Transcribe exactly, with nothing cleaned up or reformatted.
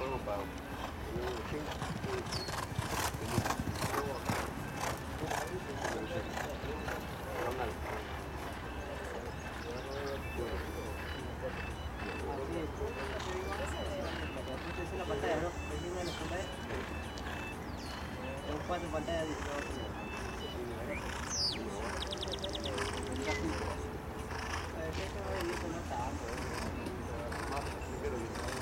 Esa es la pantalla, ¿no? Encima de la pantalla. Tengo cuatro pantallas diferentes. A ver, esto no es tanto.